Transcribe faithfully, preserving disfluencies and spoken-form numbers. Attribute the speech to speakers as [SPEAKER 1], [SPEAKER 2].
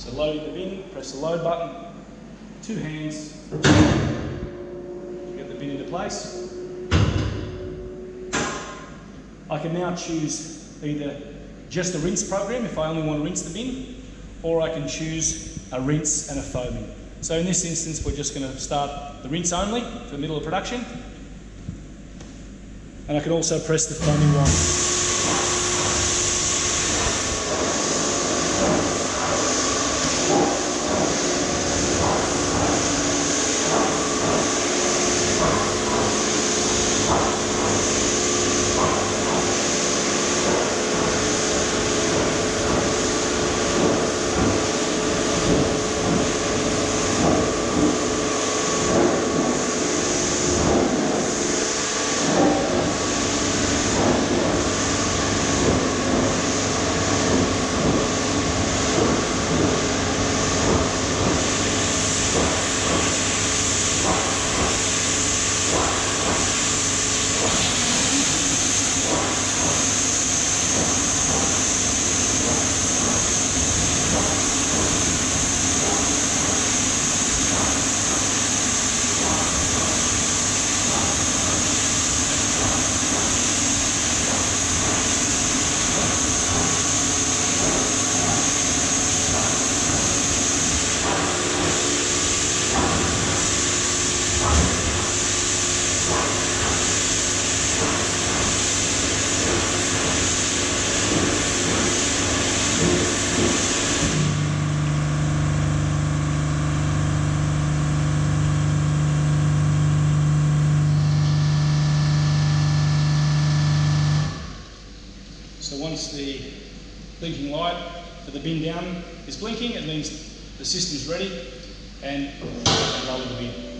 [SPEAKER 1] So loading the bin, press the load button, two hands, get the bin into place. I can now choose either just a rinse program if I only want to rinse the bin, or I can choose a rinse and a foaming. So in this instance, we're just going to start the rinse only for the middle of production. And I can also press the foaming one. So once the blinking light for the bin down is blinking, it means the system's ready and roll in the bin.